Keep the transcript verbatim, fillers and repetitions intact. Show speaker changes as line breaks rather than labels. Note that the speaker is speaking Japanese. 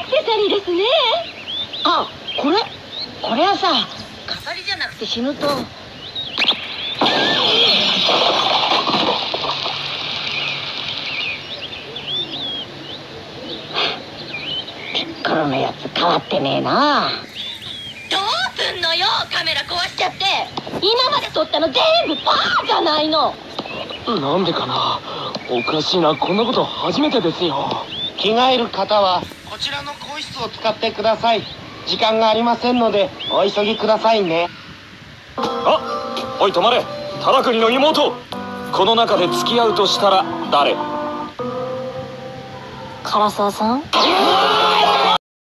アクセサリーですね。あ、これこれはさ、飾りじゃなくて死ぬとピッコロのやつ変わってねえな。どうすんのよ、カメラ壊しちゃって。今まで撮ったの全部パーじゃないの。
なんでかな、おかしいな、こんなこと初めてですよ。
着替える方はこちらの更衣室を使ってください。時間がありませんのでお急ぎくださいね。
あ、おい止まれ、忠国の妹。この中で付き合うとしたら誰？
唐沢さん。